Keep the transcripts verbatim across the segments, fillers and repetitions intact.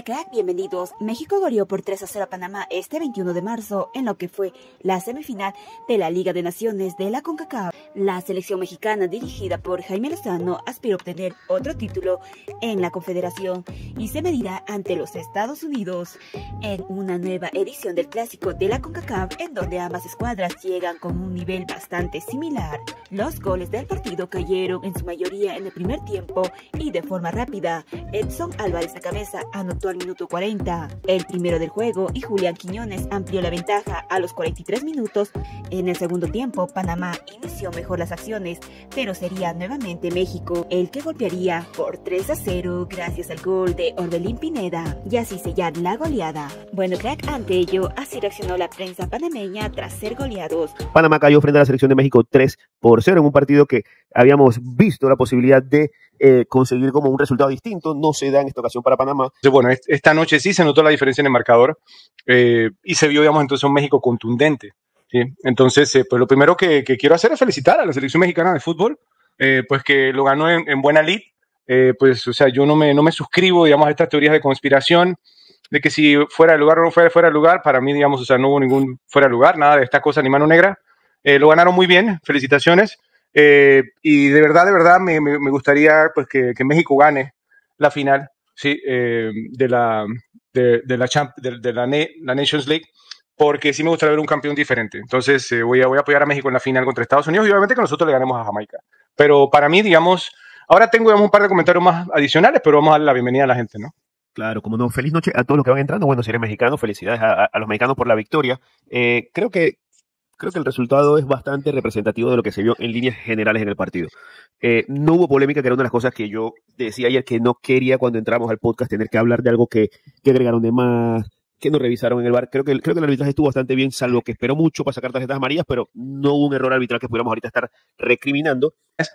crack, bienvenidos. México goleó por tres a cero a Panamá este veintiuno de marzo en lo que fue la semifinal de la Liga de Naciones de la CONCACAF. La selección mexicana dirigida por Jaime Lozano aspira a obtener otro título en la Confederación y se medirá ante los Estados Unidos en una nueva edición del Clásico de la CONCACAF, en donde ambas escuadras llegan con un nivel bastante similar. Los goles del partido cayeron en su mayoría en el primer tiempo y de forma rápida. Edson Álvarez de cabeza anotó al minuto cuarenta, el primero del juego, y Julián Quiñones amplió la ventaja a los cuarenta y tres minutos. En el segundo tiempo, Panamá inició mejor las acciones, pero sería nuevamente México el que golpearía por tres a cero gracias al gol de Orbelín Pineda y así sellar la goleada. Bueno, crack, ante ello, así reaccionó la prensa panameña tras ser goleados. Panamá cayó frente a la selección de México tres por cero en un partido que habíamos visto la posibilidad de eh, conseguir como un resultado distinto. No se da en esta ocasión para Panamá. Bueno, esta noche sí se notó la diferencia en el marcador eh, y se vio, digamos, entonces un México contundente, ¿sí? Entonces, eh, pues lo primero que, que quiero hacer es felicitar a la selección mexicana de fútbol, eh, pues que lo ganó en, en buena lid. Eh, pues, o sea, yo no me, no me suscribo, digamos, a estas teorías de conspiración, de que si fuera de lugar o no fuera fuera de lugar. Para mí, digamos, o sea, no hubo ningún fuera de lugar, nada de esta cosa ni mano negra. Eh, lo ganaron muy bien, felicitaciones. Eh, y de verdad, de verdad, me, me, me gustaría pues que, que México gane la final, ¿sí? eh, de la, de, de, la, champ, de, de la, la Nations League, porque sí me gustaría ver un campeón diferente. Entonces eh, voy, a, voy a apoyar a México en la final contra Estados Unidos y obviamente que nosotros le ganemos a Jamaica. Pero para mí, digamos, ahora tengo, digamos, un par de comentarios más adicionales, pero vamos a darle la bienvenida a la gente, ¿no? Claro, como no. Feliz noche a todos los que van entrando. Bueno, si eres mexicano, felicidades a, a los mexicanos por la victoria. Eh, creo que Creo que el resultado es bastante representativo de lo que se vio en líneas generales en el partido. Eh, no hubo polémica, que era una de las cosas que yo decía ayer que no quería cuando entramos al podcast, tener que hablar de algo que, que agregaron de más, que no revisaron en el V A R. Creo que, creo que el arbitraje estuvo bastante bien, salvo que esperó mucho para sacar tarjetas amarillas, pero no hubo un error arbitral que pudiéramos ahorita estar recriminando.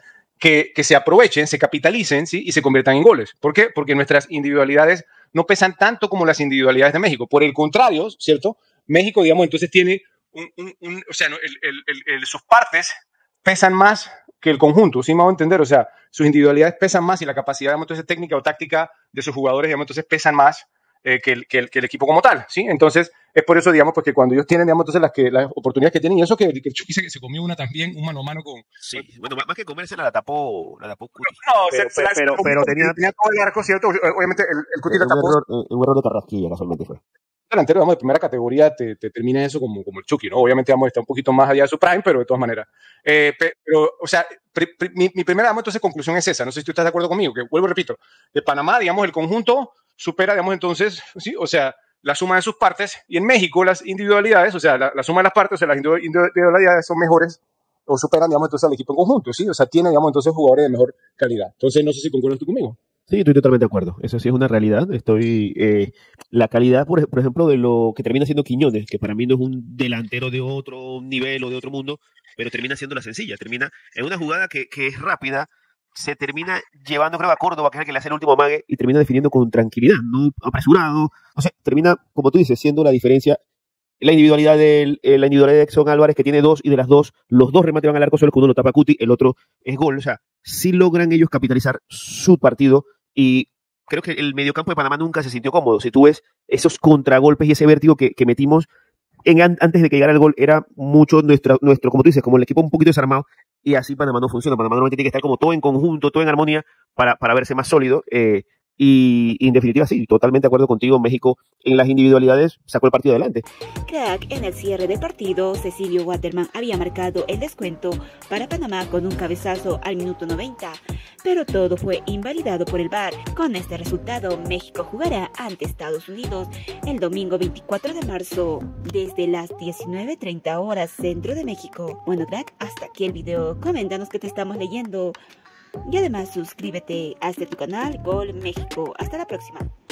Que, que se aprovechen, se capitalicen, ¿sí? Y se conviertan en goles. ¿Por qué? Porque nuestras individualidades no pesan tanto como las individualidades de México. Por el contrario, ¿cierto? México, digamos, entonces tiene Un, un, un, o sea, no, el, el, el, el, sus partes pesan más que el conjunto, ¿sí me hago entender? O sea, sus individualidades pesan más y la capacidad, digamos, entonces, técnica o táctica de sus jugadores, digamos, entonces pesan más eh, que, el, que, el, que el equipo como tal, ¿sí? Entonces, es por eso, digamos, porque cuando ellos tienen, digamos, entonces las, que, las oportunidades que tienen, y eso que, que el Chucky se, se comió una también, un mano a mano con... Sí, bueno, más que comérsela la tapó, la tapó Cuti. No, pero, se, pero, se pero, pero tenía, tenía todo el arco, ¿cierto? Obviamente el, el Cuti la tapó. Error, un error de Carrasquilla, casualmente fue. Delantero, digamos, de primera categoría te, te termina eso como, como el Chucky, ¿no? Obviamente, vamos, está un poquito más allá de su prime, pero de todas maneras. Eh, pero, o sea, pri, pri, mi, mi primera, digamos, entonces, conclusión es esa. No sé si tú estás de acuerdo conmigo, que vuelvo y repito, de Panamá, digamos, el conjunto supera, digamos, entonces, sí, o sea, la suma de sus partes, y en México las individualidades, o sea, la, la suma de las partes, o sea, las individualidades son mejores o superan, digamos, entonces al equipo en conjunto, ¿sí? O sea, tiene, digamos, entonces jugadores de mejor calidad. Entonces, no sé si concuerdas tú conmigo. Sí, estoy totalmente de acuerdo. Eso sí es una realidad. Estoy eh, la calidad, por, por ejemplo, de lo que termina siendo Quiñones, que para mí no es un delantero de otro nivel o de otro mundo, pero termina siendo la sencilla. Termina en una jugada que, que es rápida, se termina llevando, creo, a Córdoba, que es el que le hace el último amague, y termina definiendo con tranquilidad, no apresurado. O sea, termina, como tú dices, siendo la diferencia. La individualidad de, eh, la individualidad de Edson Álvarez, que tiene dos, y de las dos, los dos remates van al arco, solo que uno lo tapa Cuti, el otro es gol. O sea, sí logran ellos capitalizar su partido, y creo que el mediocampo de Panamá nunca se sintió cómodo. Si tú ves esos contragolpes y ese vértigo que, que metimos en, antes de que llegara el gol, era mucho nuestro, nuestro, como tú dices, como el equipo un poquito desarmado, y así Panamá no funciona. Panamá normalmente tiene que estar como todo en conjunto, todo en armonía, para, para verse más sólido. Eh, Y, y en definitiva sí, totalmente de acuerdo contigo. México en las individualidades sacó el partido adelante. Crack, en el cierre del partido, Cecilio Waterman había marcado el descuento para Panamá con un cabezazo al minuto noventa, pero todo fue invalidado por el V A R. Con este resultado, México jugará ante Estados Unidos el domingo veinticuatro de marzo desde las diecinueve treinta horas centro de México. Bueno, crack, hasta aquí el video. Coméntanos que te estamos leyendo. Y además suscríbete a este tu canal Gol México. Hasta la próxima.